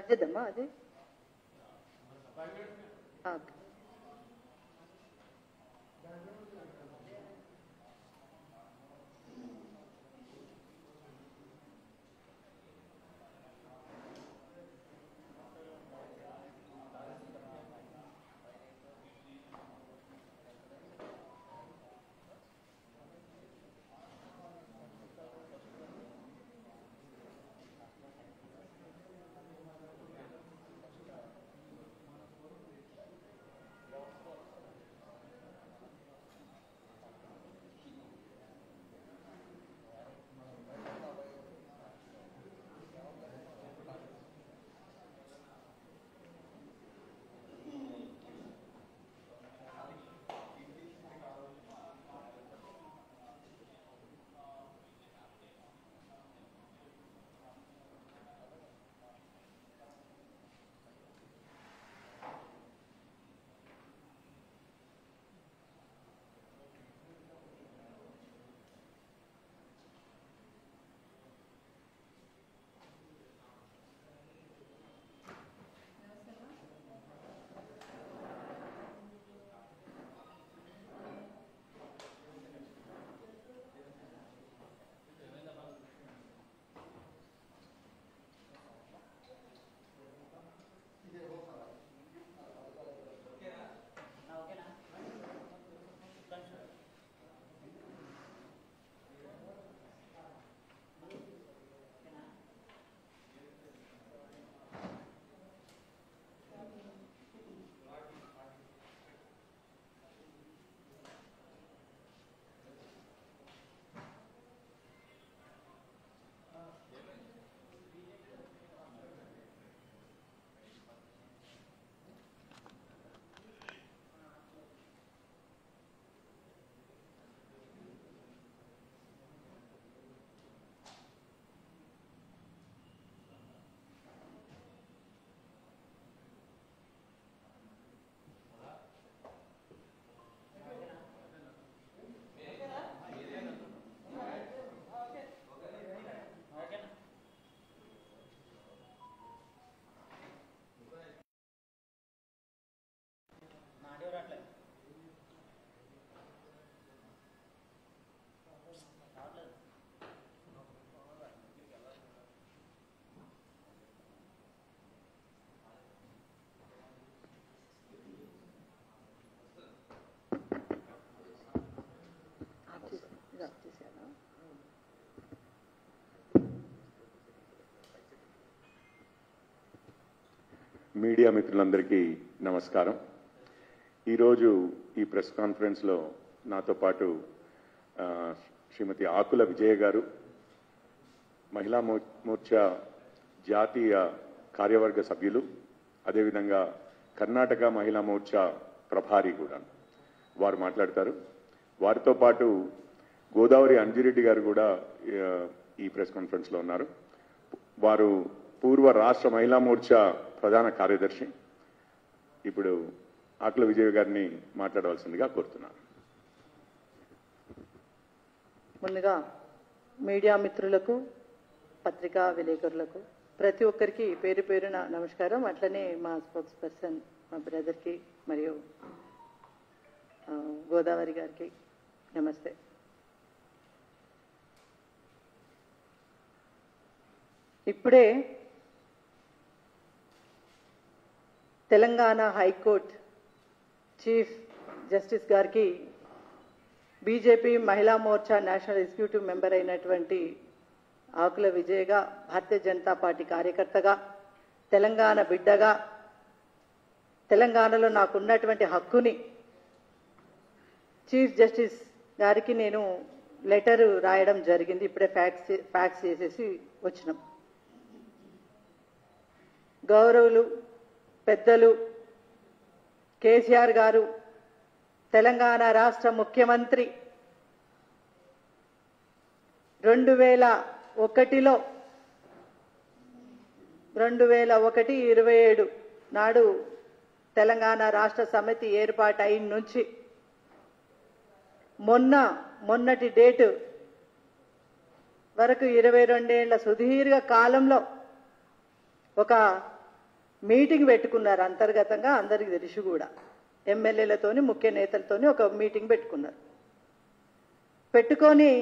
చేద్దామా అది? మీడియా మిత్రులందరికీ నమస్కారం. ఈరోజు ఈ ప్రెస్ కాన్ఫరెన్స్లో నాతో పాటు శ్రీమతి ఆకుల విజయ గారు, మహిళా మోర్చా జాతీయ కార్యవర్గ సభ్యులు, అదేవిధంగా కర్ణాటక మహిళా మోర్చా ప్రభారి కూడా వారు మాట్లాడతారు. వారితో పాటు గోదావరి అంజిరెడ్డి గారు కూడా ఈ ప్రెస్ కాన్ఫరెన్స్లో ఉన్నారు. వారు పూర్వ రాష్ట్ర మహిళా మోర్చా ప్రధాన కార్యదర్శి. ఇప్పుడు ఆకుల విజయ గారిని మాట్లాడవలసిందిగా కోరుతున్నాను. ముందుగా మీడియా మిత్రులకు, పత్రికా విలేకరులకు ప్రతి ఒక్కరికి పేరు పేరున నమస్కారం. అట్లనే మా స్పోక్స్ పర్సన్ మా బ్రదర్కి మరియు గోదావరి గారికి నమస్తే. ఇప్పుడే తెలంగాణ హైకోర్టు చీఫ్ జస్టిస్ గారికి BJP Mahila Morcha national executive member అయినటువంటి ఆకుల విజయగా, భారతీయ జనతా పార్టీ కార్యకర్తగా, తెలంగాణ బిడ్డగా, తెలంగాణలో నాకున్నటువంటి హక్కుని చీఫ్ జస్టిస్ గారికి నేను లెటర్ రాయడం జరిగింది. ఇప్పుడే ఫ్యాక్స్ చేసేసి వచ్చినాం. గౌరవులు పెద్దలు కేసీఆర్ గారు, తెలంగాణ రాష్ట్ర ముఖ్యమంత్రి 2001-27 నాడు తెలంగాణ రాష్ట్ర సమితి ఏర్పాటు అయిన నుంచి మొన్నటి డేటు వరకు 22 ఏళ్ల సుదీర్ఘ కాలంలో ఒక మీటింగ్ పెట్టుకున్నారు అంతర్గతంగా, అందరికి తెలుసు కూడా. ఎమ్మెల్యేలతోని ముఖ్య నేతలతోని ఒక మీటింగ్ పెట్టుకున్నారు. పెట్టుకొని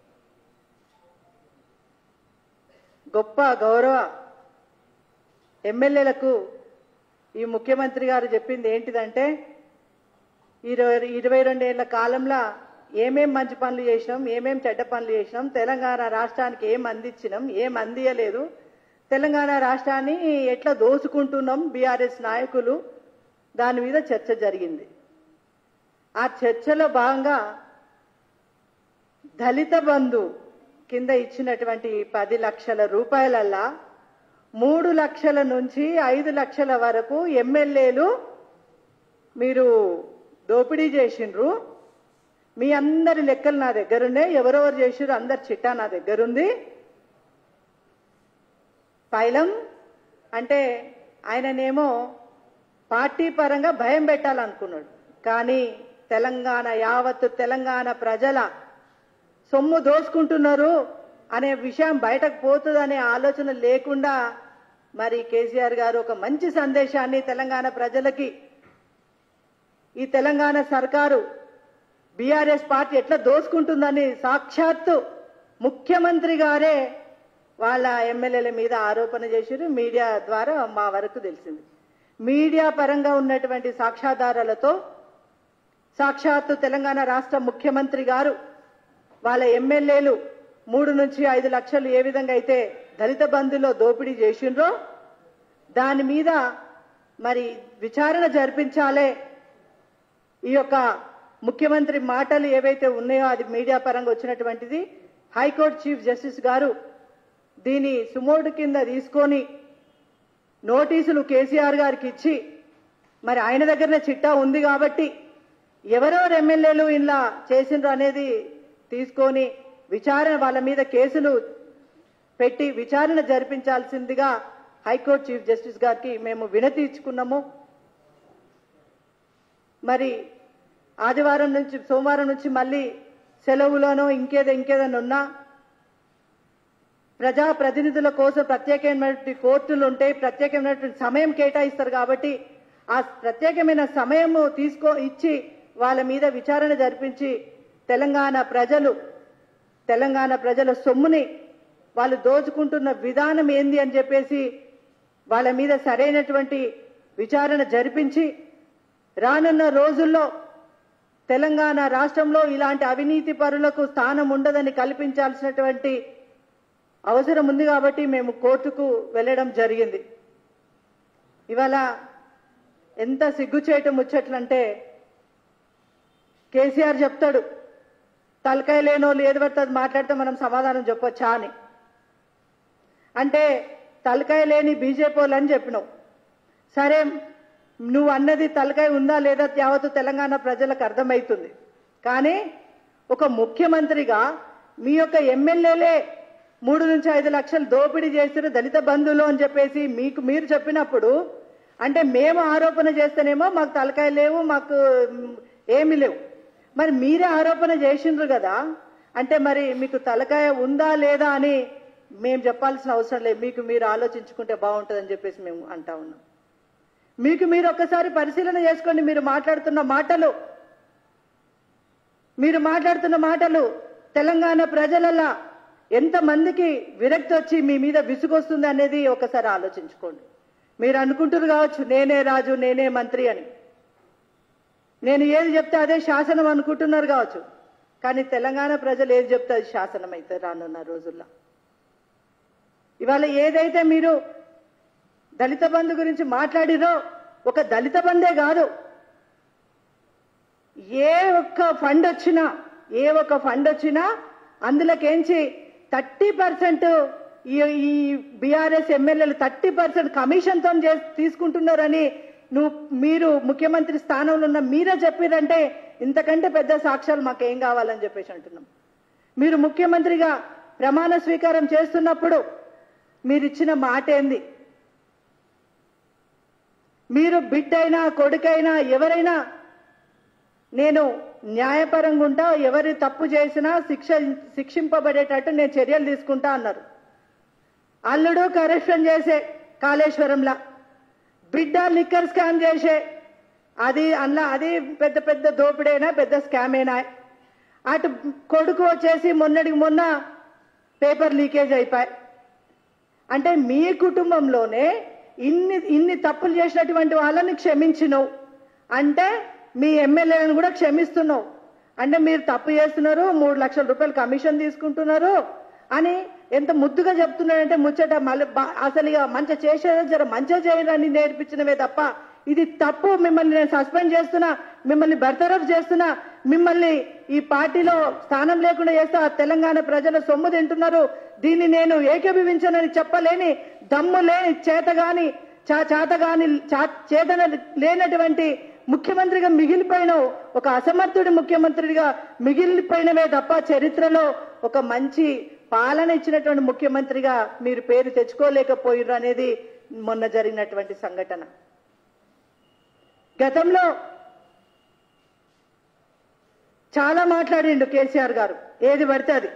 గొప్ప గౌరవ ఎమ్మెల్యేలకు ఈ ముఖ్యమంత్రి గారు చెప్పింది ఏంటిదంటే, 22 ఏళ్ల కాలంలో ఏమేం మంచి పనులు చేసినాం, ఏమేం చెడ్డ పనులు చేసినాం, తెలంగాణ రాష్ట్రానికి ఏం అందించినాం, ఏం అందియలేదు, తెలంగాణ రాష్ట్రాన్ని ఎట్లా దోసుకుంటున్నాం బీఆర్ఎస్ నాయకులు, దాని మీద చర్చ జరిగింది. ఆ చర్చలో భాగంగా దళిత బంధు కింద ఇచ్చినటువంటి 10 లక్షల రూపాయలల్లా 3 లక్షల నుంచి 5 లక్షల వరకు ఎమ్మెల్యేలు మీరు దోపిడీ చేసిండ్రు. మీ అందరి లెక్కలు నా దగ్గరుండే, ఎవరెవరు చేసిర్రు అందరి చిట్టా నా దగ్గరుంది. పైలం అంటే ఆయననేమో పార్టీ పరంగా భయం పెట్టాలనుకున్నాడు. కానీ తెలంగాణ యావత్తు తెలంగాణ ప్రజల సొమ్ము దోసుకుంటున్నారు అనే విషయం బయటకు పోతుందనే ఆలోచన లేకుండా మరి కేసీఆర్ గారు ఒక మంచి సందేశాన్ని తెలంగాణ ప్రజలకి, ఈ తెలంగాణ సర్కారు బీఆర్ఎస్ పార్టీ ఎట్లా దోసుకుంటుందని సాక్షాత్తు ముఖ్యమంత్రి గారే వాళ్ళ ఎమ్మెల్యేల మీద ఆరోపణ చేశారు. మీడియా ద్వారా మా వరకు తెలిసింది. మీడియా పరంగా ఉన్నటువంటి సాక్ష్యాధారాలతో సాక్షాత్తు తెలంగాణ రాష్ట్ర ముఖ్యమంత్రి గారు వాళ్ళ ఎమ్మెల్యేలు 3 నుంచి 5 లక్షలు ఏ విధంగా అయితే దళిత బంధులో దోపిడీ చేసిండ్రో దాని మీద మరి విచారణ జరిపించాలే. ఈ యొక్క ముఖ్యమంత్రి మాటలు ఏవైతే ఉన్నాయో అది మీడియా పరంగా వచ్చినటువంటిది. హైకోర్టు చీఫ్ జస్టిస్ గారు దీని సుమోటు కింద తీసుకొని నోటీసులు కేసీఆర్ గారికి ఇచ్చి, మరి ఆయన దగ్గరనే చిట్టా ఉంది కాబట్టి ఎవరెవరు ఎమ్మెల్యేలు ఇలా చేసిండ్రు అనేది తీసుకొని విచారణ, వాళ్ళ మీద కేసులు పెట్టి విచారణ జరిపించాల్సిందిగా హైకోర్టు చీఫ్ జస్టిస్ గారికి మేము వినతి ఇచ్చుకున్నాము. మరి ఆదివారం నుంచి సోమవారం నుంచి మళ్ళీ సెలవులోనో ఇంకేదైనా ఉన్నా ప్రజా ప్రతినిధుల కోసం ప్రత్యేకమైనటువంటి కోర్టులు ఉంటాయి, ప్రత్యేకమైనటువంటి సమయం కేటాయిస్తారు. కాబట్టి ఆ ప్రత్యేకమైన సమయము ఇచ్చి వాళ్ళ మీద విచారణ జరిపించి తెలంగాణ ప్రజల సొమ్ముని వాళ్ళు దోచుకుంటున్న విధానం ఏంది అని చెప్పేసి వాళ్ళ మీద సరైనటువంటి విచారణ జరిపించి రానున్న రోజుల్లో తెలంగాణ రాష్ట్రంలో ఇలాంటి అవినీతి పరులకు స్థానం ఉండదని కల్పించాల్సినటువంటి అవసరం ఉంది. కాబట్టి మేము కోర్టుకు వెళ్ళడం జరిగింది. ఇవాళ ఎంత సిగ్గుచేయటం ముచ్చట్లంటే, కేసీఆర్ చెప్తాడు తలకాయ లేనోళ్ళు ఏది పడితే అది మాట్లాడితే మనం సమాధానం చెప్పొచ్చా అని. అంటే తలకాయ లేని బీజేపీ వాళ్ళు అని చెప్పినావు. సరే, నువ్వు అన్నది తలకాయ ఉందా లేదా యావత్తు తెలంగాణ ప్రజలకు అర్థమవుతుంది. కానీ ఒక ముఖ్యమంత్రిగా మీ యొక్క ఎమ్మెల్యేలే 3 నుంచి 5 లక్షలు దోపిడీ చేసిన దళిత బంధువులు అని చెప్పేసి మీరు చెప్పినప్పుడు, అంటే మేము ఆరోపణ చేస్తేనేమో మాకు తలకాయ లేవు, మాకు ఏమీ లేవు. మరి మీరే ఆరోపణ చేసిండ్రు కదా, అంటే మరి మీకు తలకాయ ఉందా లేదా అని మేము చెప్పాల్సిన అవసరం లేదు. మీకు మీరు ఆలోచించుకుంటే బాగుంటుందని చెప్పేసి మేము అంటా ఉన్నాం. మీకు మీరు ఒక్కసారి పరిశీలన చేసుకోండి. మీరు మాట్లాడుతున్న మాటలు తెలంగాణ ప్రజలలా ఎంతమందికి విరక్తి వచ్చి మీ మీద విసుగొస్తుంది అనేది ఒకసారి ఆలోచించుకోండి. మీరు అనుకుంటున్నారు కావచ్చు నేనే రాజు నేనే మంత్రి అని, నేను ఏది చెప్తే అదే శాసనం అనుకుంటున్నారు కావచ్చు. కానీ తెలంగాణ ప్రజలు ఏది చెప్తే అది శాసనం అయితే రానున్న రోజుల్లో. ఇవాళ ఏదైతే మీరు దళిత బంధు గురించి మాట్లాడిరో, ఒక దళిత బంధే కాదు, ఏ ఒక్క ఫండ్ వచ్చినా అందులోకేంచి 30% ఈ బీఆర్ఎస్ ఎమ్మెల్యేలు 30% కమిషన్తో తీసుకుంటున్నారని మీరు ముఖ్యమంత్రి స్థానంలో ఉన్న మీరే చెప్పారంటే ఇంతకంటే పెద్ద సాక్ష్యాలు మాకేం కావాలని చెప్పేసి అంటున్నాం. మీరు ముఖ్యమంత్రిగా ప్రమాణ స్వీకారం చేస్తున్నప్పుడు మీరు ఇచ్చిన మాట ఏంది? మీరు బిడ్డైనా కొడుకైనా ఎవరైనా నేను న్యాయపరంగా ఉంటా, ఎవరి తప్పు చేసినా శిక్షింపబడేటట్టు నేను చర్యలు తీసుకుంటా అన్నారు. అల్లుడు కరప్షన్ చేసే కాళేశ్వరంలా, బిడ్డ లిక్కర్ స్కామ్ చేసే అది అది పెద్ద పెద్ద దోపిడైనా పెద్ద స్కామేనా. అటు కొడుకు వచ్చేసి మొన్నటికి మొన్న పేపర్ లీకేజ్ అయిపోయి. అంటే మీ కుటుంబంలోనే ఇన్ని తప్పులు చేసినటువంటి వాళ్ళని క్షమించినవు అంటే మీ ఎమ్మెల్యేలను కూడా క్షమిస్తున్నావు అంటే మీరు తప్పు చేస్తున్నారు, 3 లక్షల రూపాయలు కమిషన్ తీసుకుంటున్నారు అని ఎంత ముద్దుగా చెప్తున్నాడంటే ముచ్చట. మళ్ళీ అసలు ఇక మంచి చేసేదో జర మంచిగా చేయరని నేర్పించినవే తప్ప ఇది తప్పు, మిమ్మల్ని నేను సస్పెండ్ చేస్తున్నా, మిమ్మల్ని బర్తరఫ్ చేస్తున్నా, మిమ్మల్ని ఈ పార్టీలో స్థానం లేకుండా చేస్తా, తెలంగాణ ప్రజల సొమ్ము తింటున్నారు, దీన్ని నేను ఏకీభవించనని చెప్పలేని దమ్ము లేని చేతగాని చేతన లేనటువంటి ముఖ్యమంత్రిగా మిగిలిపోయిన ఒక అసమర్థుడి ముఖ్యమంత్రిగా మిగిలిపోయినవే తప్ప చరిత్రలో ఒక మంచి పాలన ఇచ్చినటువంటి ముఖ్యమంత్రిగా మీరు పేరు తెచ్చుకోలేకపోయారు అనేది మొన్న జరిగినటువంటి సంఘటన. గతంలో చాలా మాట్లాడిండు కేసీఆర్ గారు, ఏది పడితే అది.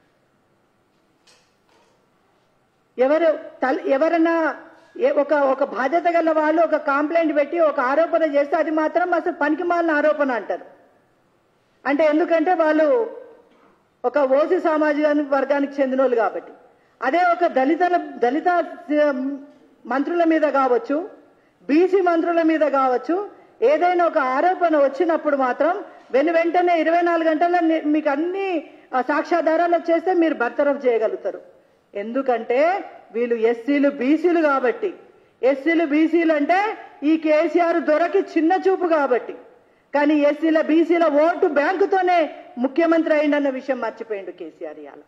ఎవరన్నా ఒక బాధ్యత గల వాళ్ళు ఒక కంప్లైంట్ పెట్టి ఒక ఆరోపణ చేస్తే అది మాత్రం అసలు పనికిమాలిన ఆరోపణ అంటారు. అంటే ఎందుకంటే వాళ్ళు ఒక ఓసీ సామాజిక వర్గానికి చెందిన వాళ్ళు కాబట్టి. అదే ఒక దళిత మంత్రుల మీద కావచ్చు, బీసీ మంత్రుల మీద కావచ్చు, ఏదైనా ఒక ఆరోపణ వచ్చినప్పుడు మాత్రం వెంటనే 24 గంటల్లో మీకు అన్ని సాక్ష్యాధారాలు వచ్చేస్తే మీరు బర్తరఫ్ చేయగలుగుతారు. ఎందుకంటే వీళ్ళు ఎస్సీలు బీసీలు కాబట్టి. ఎస్సీలు బీసీలు అంటే ఈ కేసీఆర్ దొరకి చిన్న చూపు కాబట్టి. కానీ ఎస్సీల బీసీల ఓటు బ్యాంకుతోనే ముఖ్యమంత్రి అయిందన్న విషయం మర్చిపోయిండు కేసీఆర్. ఇవాళ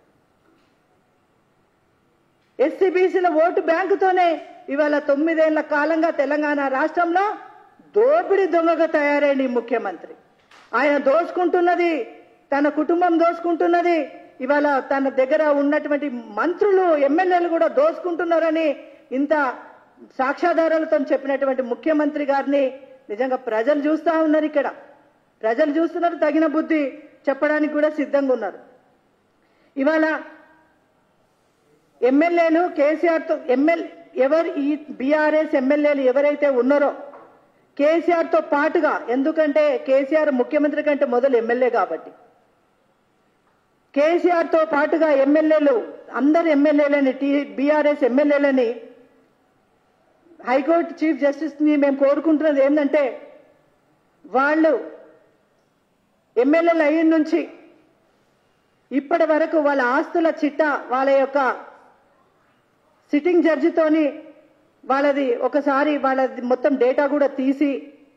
ఎస్సీ బీసీల ఓటు బ్యాంకుతోనే ఇవాళ 9 ఏళ్ల కాలంగా తెలంగాణ రాష్ట్రంలో దోపిడీ దొంగగా తయారైంది ముఖ్యమంత్రి. ఆయన దోసుకుంటున్నది, తన కుటుంబం దోసుకుంటున్నది, ఇవాళ తన దగ్గర ఉన్నటువంటి మంత్రులు ఎమ్మెల్యేలు కూడా దోసుకుంటున్నారని ఇంత సాక్ష్యాధారాలతో చెప్పినటువంటి ముఖ్యమంత్రి గారిని నిజంగా ప్రజలు చూస్తా ఉన్నారు. ఇక్కడ ప్రజలు చూస్తున్నారు, తగిన బుద్ధి చెప్పడానికి కూడా సిద్ధంగా ఉన్నారు. ఇవాళ ఎమ్మెల్యేలు కేసీఆర్తో ఈ బీఆర్ఎస్ ఎమ్మెల్యేలు ఎవరైతే ఉన్నారో కేసీఆర్తో పాటుగా, ఎందుకంటే కేసీఆర్ ముఖ్యమంత్రి కంటే మొదలు ఎమ్మెల్యే కాబట్టి, కేసీఆర్తో పాటుగా ఎమ్మెల్యేలు అందరు ఎమ్మెల్యేలని బీఆర్ఎస్ ఎమ్మెల్యేలని హైకోర్టు చీఫ్ జస్టిస్ ని మేము కోరుకుంటున్నది ఏంటంటే వాళ్ళు ఎమ్మెల్యేలు అయిన నుంచి ఇప్పటి వరకు వాళ్ళ ఆస్తుల చిట్టా వాళ్ళ యొక్క సిట్టింగ్ జడ్జితోని వాళ్ళది ఒకసారి వాళ్ళది మొత్తం డేటా కూడా తీసి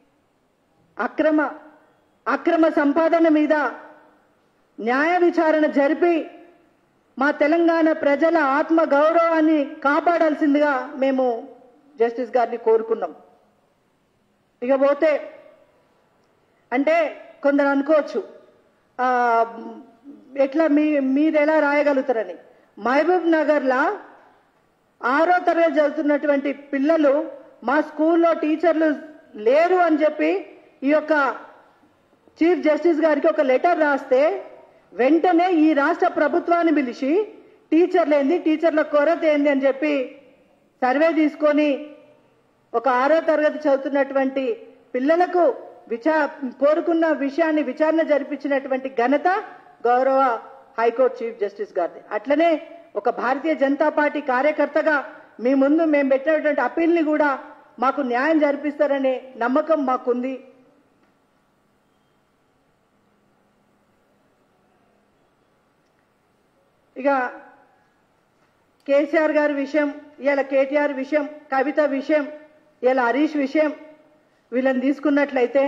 అక్రమ సంపాదన మీద న్యాయ విచారణ జరిపి మా తెలంగాణ ప్రజల ఆత్మ గౌరవాన్ని కాపాడాల్సిందిగా మేము జస్టిస్ గారిని కోరుకున్నాం. ఇకపోతే అంటే కొందరు అనుకోవచ్చు ఎట్లా మీరు ఎలా రాయగలుగుతారని. మహబూబ్ నగర్లా 6వ తరగతి చదువుతున్నటువంటి పిల్లలు మా స్కూల్లో టీచర్లు లేరు అని చెప్పి ఈ యొక్క చీఫ్ జస్టిస్ గారికి ఒక లెటర్ రాస్తే వెంటనే ఈ రాష్ట్ర ప్రభుత్వాన్ని పిలిచి టీచర్లు ఏంది, టీచర్ల కొరత ఏంది అని చెప్పి సర్వే తీసుకొని ఒక 6వ తరగతి చదువుతున్నటువంటి పిల్లలకు కోరుకున్న విషయాన్ని విచారణ జరిపించినటువంటి ఘనత గౌరవ హైకోర్టు చీఫ్ జస్టిస్ గారిది. అట్లనే ఒక భారతీయ జనతా పార్టీ కార్యకర్తగా మీ ముందు మేము పెట్టినటువంటి అప్పీల్ని కూడా మాకు న్యాయం జరిపిస్తారనే నమ్మకం మాకుంది. ఇక కేసీఆర్ గారి విషయం, ఇలా కేటీఆర్ విషయం, కవిత విషయం, ఇలా హరీష్ విషయం, వీళ్ళని తీసుకున్నట్లయితే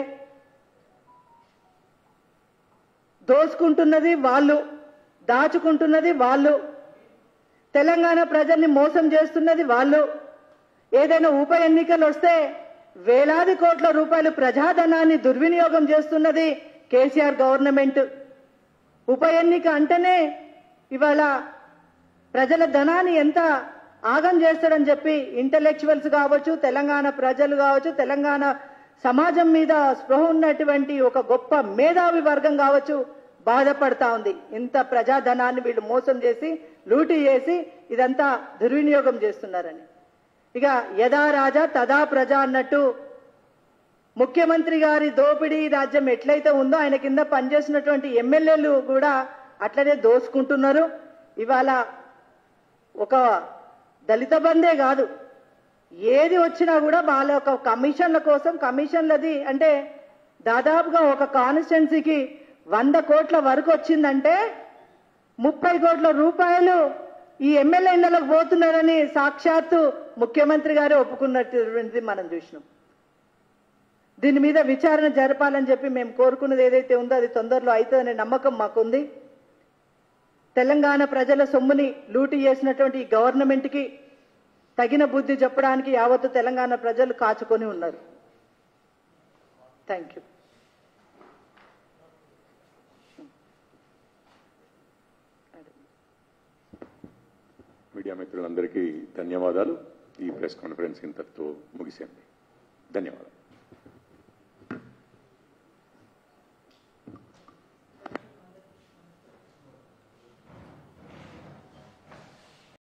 దోచుకుంటున్నది వాళ్ళు, దాచుకుంటున్నది వాళ్ళు, తెలంగాణ ప్రజల్ని మోసం చేస్తున్నది వాళ్ళు. ఏదైనా ఉప ఎన్నికలు వస్తే వేలాది కోట్ల రూపాయలు ప్రజాధనాన్ని దుర్వినియోగం చేస్తున్నది కేసీఆర్ గవర్నమెంట్. ఉప ఎన్నిక అంటేనే ఇవాళ ప్రజల ధనాన్ని ఎంత ఆగం చేస్తాడని చెప్పి ఇంటలెక్చువల్స్ కావచ్చు, తెలంగాణ ప్రజలు కావచ్చు, తెలంగాణ సమాజం మీద స్పృహ ఉన్నటువంటి ఒక గొప్ప మేధావి వర్గం కావచ్చు బాధపడతా ఉంది. ఇంత ప్రజాధనాన్ని వీళ్ళు మోసం చేసి లూటీ చేసి ఇదంతా దుర్వినియోగం చేస్తున్నారని. ఇక యథా రాజా తదా ప్రజ అన్నట్టు ముఖ్యమంత్రి గారి దోపిడీ రాజ్యం ఎట్లయితే ఉందో ఆయన కింద పనిచేసినటువంటి ఎమ్మెల్యేలు కూడా అట్లనే దోసుకుంటున్నారు. ఇవాళ ఒక దళిత బందే కాదు, ఏది వచ్చినా కూడా వాళ్ళ యొక్క కమిషన్ల కోసం కమిషన్లది అంటే దాదాపుగా ఒక కాన్స్టిట్యున్సీకి 100 కోట్ల వరకు వచ్చిందంటే 30 కోట్ల రూపాయలు ఈ ఎమ్మెల్యే ఇళ్లకు పోతున్నారని సాక్షాత్తు ముఖ్యమంత్రి గారే ఒప్పుకున్నటువంటిది మనం చూసినాం. దీని మీద విచారణ జరపాలని చెప్పి మేము కోరుకున్నది ఏదైతే ఉందో అది తొందరలో అవుతుందనే నమ్మకం మాకుంది. తెలంగాణ ప్రజల సొమ్ముని లూటీ చేసినటువంటి ఈ గవర్నమెంట్కి తగిన బుద్ధి చెప్పడానికి యావత్తు తెలంగాణ ప్రజలు కాచుకొని ఉన్నారు. Thank you. మీడియా మిత్రులందరికీ ధన్యవాదాలు. ఈ ప్రెస్ కాన్ఫరెన్స్ ఇంతటితో ముగిసింది. ధన్యవాదాలు.